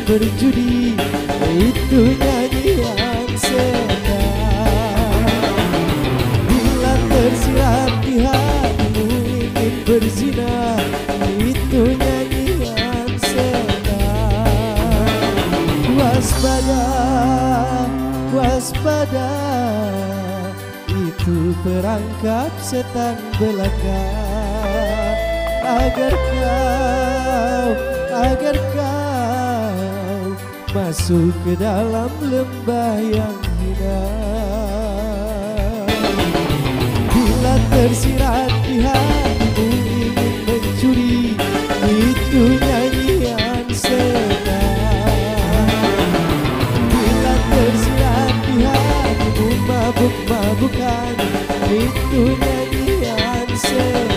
berjudi, itu nyanyian setan. Bila tersirat di hatimu ingin berzina, itu nyanyian setan. Waspada, waspada, itu perangkap setan belaka. Agar kau masuk ke dalam lembah yang hina. Bila tersirat di hatimu ingin mencuri, itu nyanyian setan. Bila tersirat di hatimu mabuk-mabukan, itu nyanyian setan.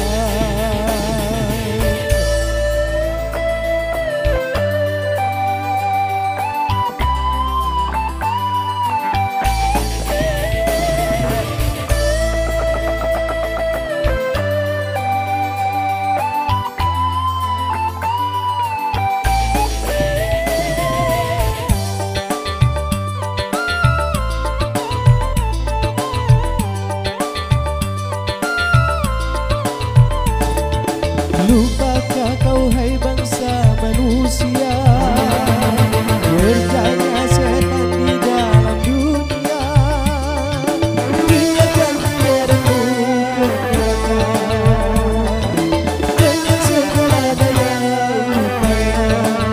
Lupakah kau hai bangsa manusia, kerjanya setan di dalam dunia. Dia akan menyeret-mu ke neraka dengan segala daya upaya.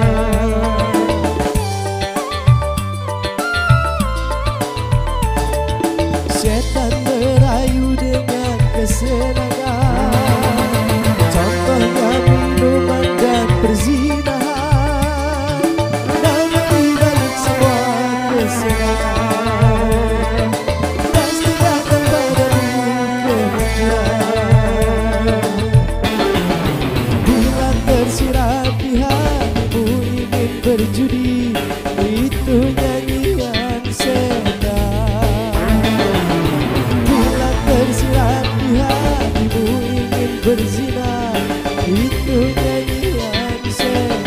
Setan merayu dengan kesenangan, contohnya minuman dan perzinahan. Namun di balik semua kesenangan, pasti datang padamu kehancuran. Bila tersirat di hatimu ingin berjudi, itu nyanyian setan. Bila tersirat di hatimu ingin berzina, itu nyanyian setan.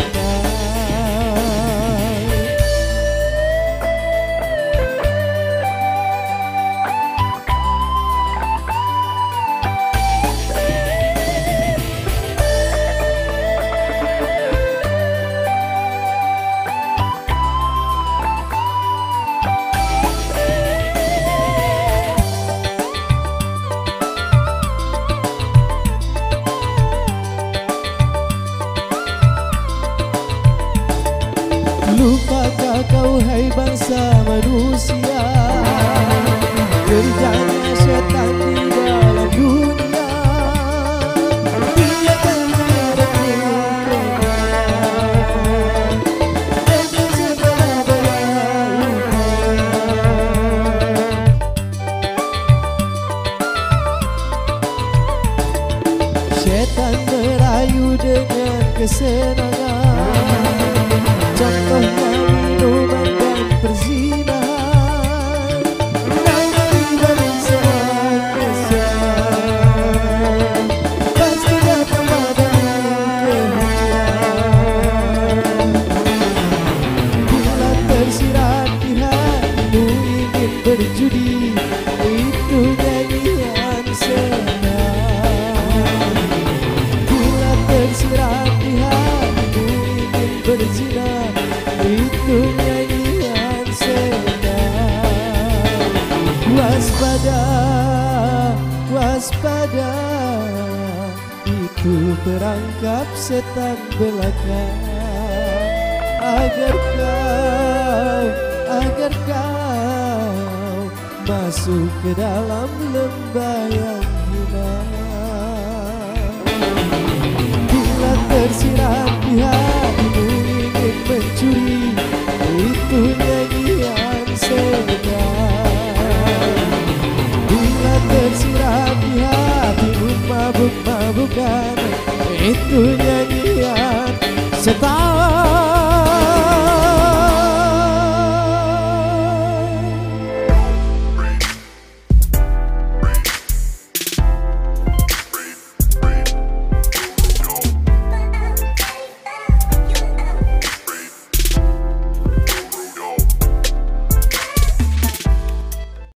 Lupakah kau hai bangsa manusia, kerjanya setan di dalam dunia. Dia akan menyeret-mu ke neraka dengan segala daya upaya. Setan merayu dengan kesenangan, contohnya minuman dan perzinahan. Namun di balik semua kesenangan, pasti datang padamu kehancuran. Bila tersirat di hatimu ingin berjudi, itu nyanyian setan. Bila tersirat di hatimu ingin berzina, itu nyanyian setan. Waspada, waspada, itu perangkap setan belaka. Agar kau masuk ke dalam lembah yang hina. Bila tersirat di hatimu ingin mencuri, itu nyanyian setan. Bila tersirat di hatimu mabuk-mabukan, itu nyanyian setan.